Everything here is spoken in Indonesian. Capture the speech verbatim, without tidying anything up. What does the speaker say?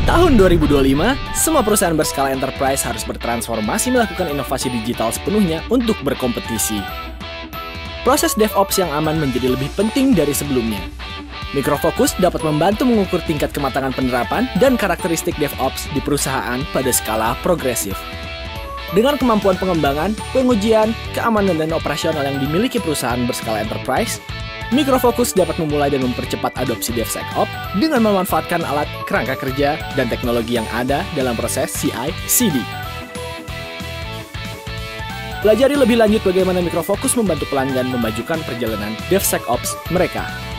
Tahun dua ribu dua puluh lima, semua perusahaan berskala enterprise harus bertransformasi melakukan inovasi digital sepenuhnya untuk berkompetisi. Proses DevOps yang aman menjadi lebih penting dari sebelumnya. Micro Focus dapat membantu mengukur tingkat kematangan penerapan dan karakteristik DevOps di perusahaan pada skala progresif. Dengan kemampuan pengembangan, pengujian, keamanan, dan operasional yang dimiliki perusahaan berskala enterprise, Micro Focus dapat memulai dan mempercepat adopsi DevSecOps dengan memanfaatkan alat kerangka kerja dan teknologi yang ada dalam proses C I C D. Pelajari lebih lanjut bagaimana Micro Focus membantu pelanggan memajukan perjalanan DevSecOps mereka.